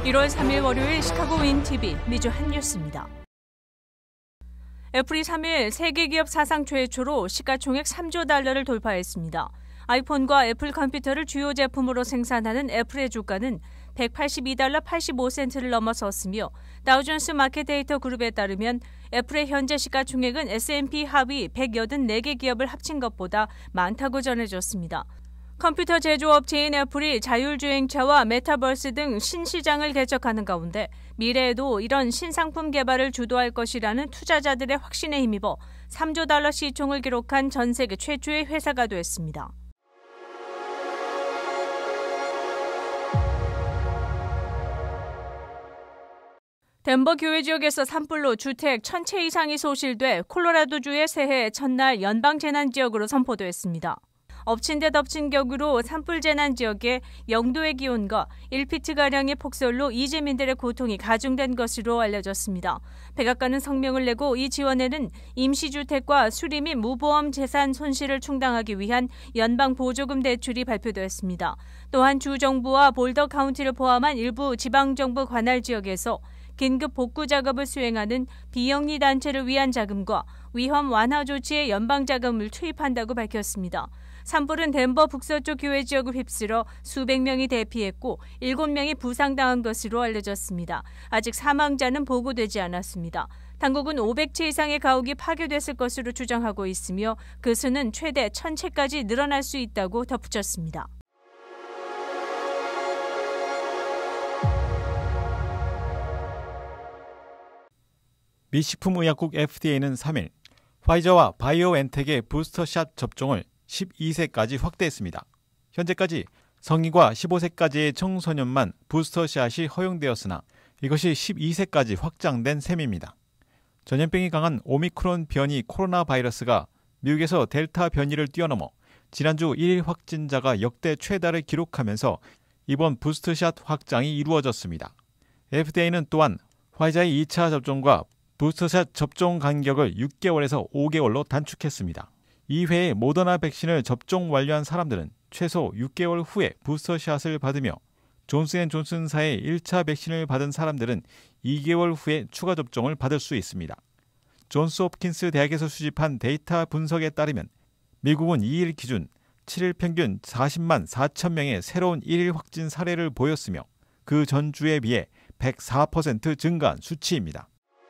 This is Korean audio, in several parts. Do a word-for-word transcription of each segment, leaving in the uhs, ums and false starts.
일월 삼일 월요일 시카고 윈티비 미주 한 뉴스입니다. 애플이 삼일 세계 기업 사상 최초로 시가총액 삼조 달러를 돌파했습니다. 아이폰과 애플 컴퓨터를 주요 제품으로 생산하는 애플의 주가는 백팔십이 달러 팔십오 센트를 넘어섰으며 다우존스 마켓 데이터 그룹에 따르면 애플의 현재 시가총액은 에스 앤 피 하위 백팔십사 개 기업을 합친 것보다 많다고 전해졌습니다. 컴퓨터 제조업체인 애플이 자율주행차와 메타버스 등 신시장을 개척하는 가운데 미래에도 이런 신상품 개발을 주도할 것이라는 투자자들의 확신에 힘입어 삼조 달러 시총을 기록한 전 세계 최초의 회사가 됐습니다. 덴버 교외 지역에서 산불로 주택 천 채 이상이 소실돼 콜로라도주의 새해 첫날 연방재난지역으로 선포됐습니다. 엎친 데 덮친 격으로 산불 재난 지역에 영도의 기온과 일 피트가량의 폭설로 이재민들의 고통이 가중된 것으로 알려졌습니다. 백악관은 성명을 내고 이 지원에는 임시주택과 수리 및 무보험 재산 손실을 충당하기 위한 연방 보조금 대출이 발표되었습니다. 또한 주정부와 볼더 카운티를 포함한 일부 지방정부 관할 지역에서 긴급 복구 작업을 수행하는 비영리 단체를 위한 자금과 위험 완화 조치에 연방 자금을 투입한다고 밝혔습니다. 산불은 덴버 북서쪽 교외 지역을 휩쓸어 수백 명이 대피했고 일곱 명이 부상당한 것으로 알려졌습니다. 아직 사망자는 보고되지 않았습니다. 당국은 오백 채 이상의 가옥이 파괴됐을 것으로 추정하고 있으며 그 수는 최대 천 채까지 늘어날 수 있다고 덧붙였습니다. 미 식품의약국 에프 디 에이는 삼일 화이저와 바이오엔텍의 부스터샷 접종을 십이 세까지 확대했습니다. 현재까지 성인과 십오 세까지의 청소년만 부스터샷이 허용되었으나 이것이 십이 세까지 확장된 셈입니다. 전염병이 강한 오미크론 변이 코로나 바이러스가 미국에서 델타 변이를 뛰어넘어 지난주 일 일 확진자가 역대 최다를 기록하면서 이번 부스터샷 확장이 이루어졌습니다. 에프 디 에이는 또한 화이자의 이 차 접종과 부스터샷 접종 간격을 육 개월에서 오 개월로 단축했습니다. 이회에 모더나 백신을 접종 완료한 사람들은 최소 육 개월 후에 부스터샷을 받으며 존슨앤존슨사의 일 차 백신을 받은 사람들은 이 개월 후에 추가 접종을 받을 수 있습니다. 존스홉킨스 대학에서 수집한 데이터 분석에 따르면 미국은 이 일 기준 칠 일 평균 사십만 사천 명의 새로운 일 일 확진 사례를 보였으며 그 전주에 비해 백사 퍼센트 증가한 수치입니다.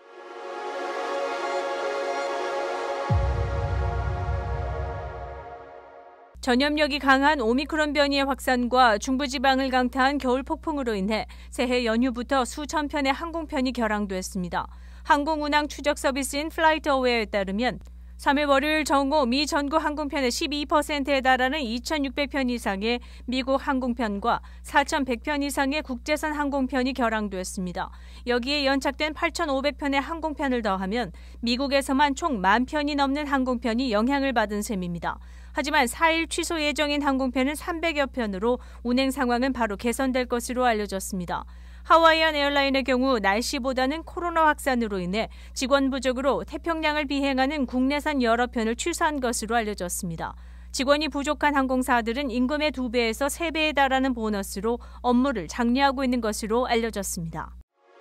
전염력이 강한 오미크론 변이의 확산과 중부지방을 강타한 겨울 폭풍으로 인해 새해 연휴부터 수천 편의 항공편이 결항됐습니다. 항공운항 추적 서비스인 플라이트어웨어에 따르면 삼일 월요일 정오 미 전국 항공편의 십이 퍼센트에 달하는 이천육백 편 이상의 미국 항공편과 사천백 편 이상의 국제선 항공편이 결항됐습니다. 여기에 연착된 팔천오백 편의 항공편을 더하면 미국에서만 총 만 편이 넘는 항공편이 영향을 받은 셈입니다. 하지만 사 일 취소 예정인 항공편은 삼백여 편으로 운행 상황은 바로 개선될 것으로 알려졌습니다. 하와이안 에어라인의 경우 날씨보다는 코로나 확산으로 인해 직원 부족으로 태평양을 비행하는 국내선 여러 편을 취소한 것으로 알려졌습니다. 직원이 부족한 항공사들은 임금의 두 배에서 세 배에 달하는 보너스로 업무를 장려하고 있는 것으로 알려졌습니다.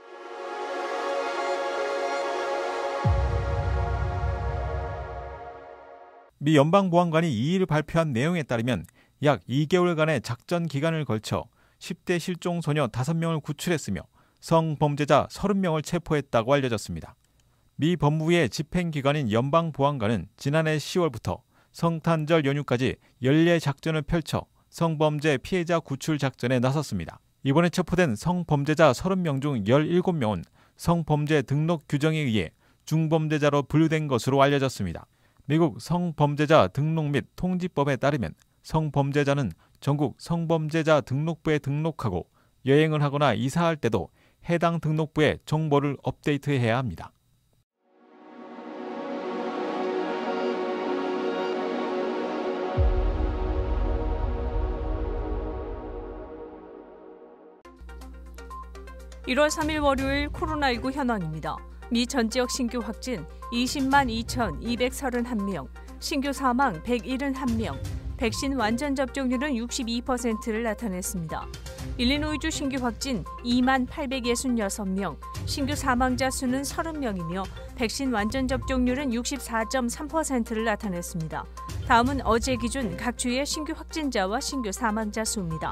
미 연방보안관이 이 일 발표한 내용에 따르면 약 이 개월간의 작전 기간을 걸쳐 십 대 실종 소녀 다섯 명을 구출했으며 성범죄자 서른 명을 체포했다고 알려졌습니다. 미 법무부의 집행기관인 연방보안관은 지난해 시월부터 성탄절 연휴까지 연례 작전을 펼쳐 성범죄 피해자 구출 작전에 나섰습니다. 이번에 체포된 성범죄자 서른 명 중 열일곱 명은 성범죄 등록 규정에 의해 중범죄자로 분류된 것으로 알려졌습니다. 미국 성범죄자 등록 및 통지법에 따르면 성범죄자는 전국 성범죄자 등록부에 등록하고 여행을 하거나 이사할 때도 해당 등록부에 정보를 업데이트해야 합니다. 일월 삼일 월요일 코로나십구 현황입니다. 미 전 지역 신규 확진 이십만 이천이백삼십일 명, 신규 사망 백칠십일 명, 백신 완전 접종률은 육십이 퍼센트를 나타냈습니다. 일리노이주 신규 확진 이만 팔백육십육 명, 신규 사망자 수는 삼십 명이며 백신 완전 접종률은 육십사 점 삼 퍼센트를 나타냈습니다. 다음은 어제 기준 각 주의 신규 확진자와 신규 사망자 수입니다.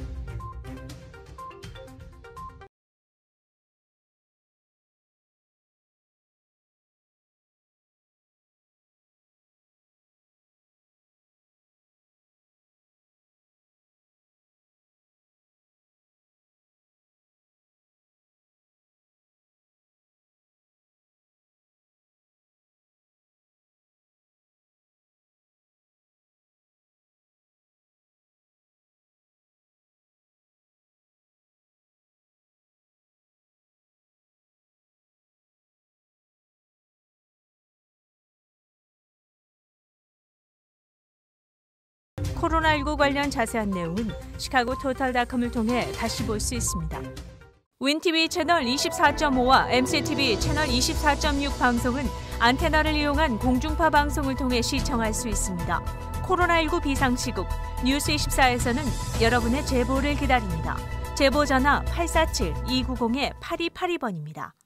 코로나십구 관련 자세한 내용은 시카고 토탈닷컴을 통해 다시 볼 수 있습니다. 윈티비 채널 이십사 점 오와 엠씨티비 채널 이십사 점 육 방송은 안테나를 이용한 공중파 방송을 통해 시청할 수 있습니다. 코로나십구 비상시국 뉴스 이십사에서는 여러분의 제보를 기다립니다. 제보 전화 팔사칠 이구공 팔이팔이 번입니다.